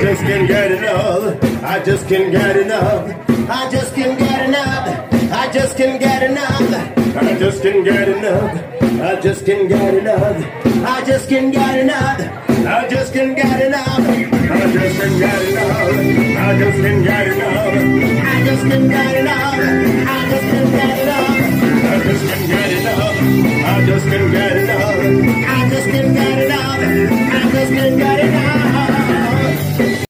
just can't get enough. I just can't get enough. I just can't get enough. I just can't get enough. I just can't get enough. I just can't get enough. I just can't get enough. I just can't get enough. I just can't get enough. I just can't get enough. I just can't get enough. I just can't get enough. I just can't get enough. I just can't get enough. I just can't get enough. I just can't get enough.